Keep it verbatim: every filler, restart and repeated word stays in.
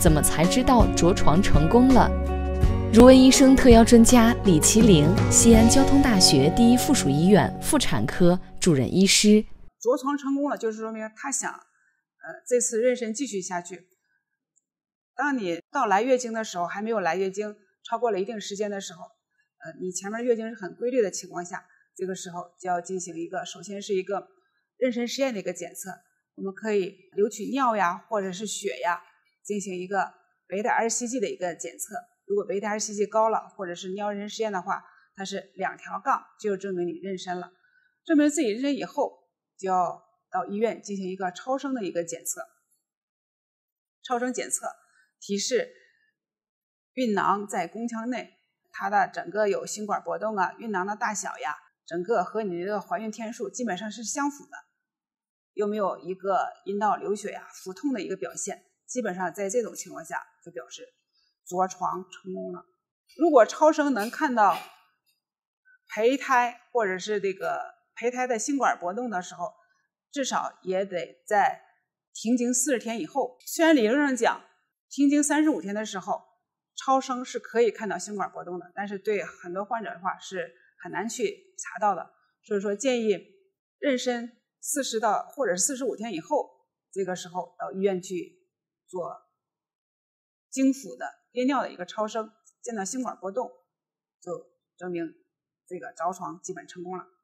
怎么才知道着床成功了？如闻医生特邀专家李麒麟，西安交通大学第一附属医院妇产科主任医师。 着床成功了，就是说明他想，呃，这次妊娠继续下去。当你到来月经的时候，还没有来月经，超过了一定时间的时候，呃，你前面月经是很规律的情况下，这个时候就要进行一个，首先是一个妊娠试验的一个检测，我们可以留取尿呀，或者是血呀，进行一个贝塔 二 C G 的一个检测。如果贝塔 二 C G 高了，或者是尿妊实验的话，它是两条杠，就证明你妊娠了。证明自己妊娠以后，就要到医院进行一个超声的一个检测。超声检测提示孕囊在宫腔内，它的整个有心管搏动啊，孕囊的大小呀，整个和你的怀孕天数基本上是相符的。有没有一个阴道流血呀、腹痛的一个表现？基本上在这种情况下就表示着床成功了。如果超声能看到胚胎或者是这个胚胎的心管搏动的时候，至少也得在停经四十天以后。虽然理论上讲停经三十五天的时候超声是可以看到心管搏动的，但是对很多患者的话是很难去查到的。所以说建议妊娠四十到或者是四十五天以后，这个时候到医院去做经腹的憋尿的一个超声，见到心管搏动就证明这个着床基本成功了。